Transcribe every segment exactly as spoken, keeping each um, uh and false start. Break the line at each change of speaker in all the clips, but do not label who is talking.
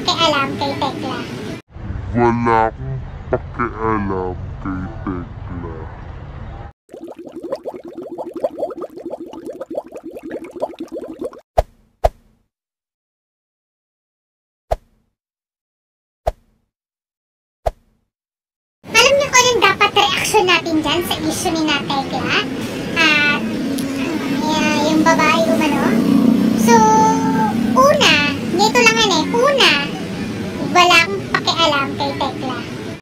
pakialam kay Tekla.
Wala akong pakialam kay Tekla.
Alam niyo kung anong dapat reaksyon natin dyan sa issue ni na Tekla? At uh, yung babae umano. So, una, dito lang yan eh, una, wala akong pakialam kay Tekla.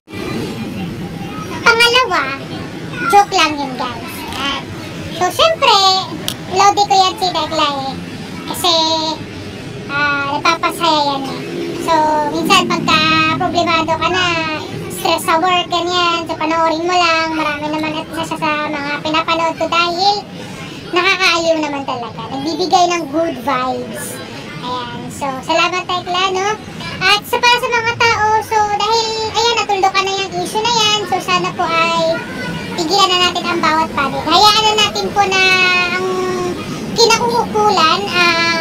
Pangalawa, joke lang yun guys. At, so, syempre, lodi ko yan si Tekla eh. Kasi, uh, napapasaya yan eh. So, minsan pagka problemado ka na, stress sa work, ganyan, so panoorin mo lang, marami naman at isa sa mga pinapanood ko dahil nakakaaliw naman talaga. Nagbibigay ng good vibes. Ayan, so, salamat Tekla, no? At sa para sa mga tao, so, dahil, ayan, natuldukan na yung issue na yan, so, sana po ay tigilan na natin ang bawat panig. Hayaan na natin po na ang kinauukulan, ah,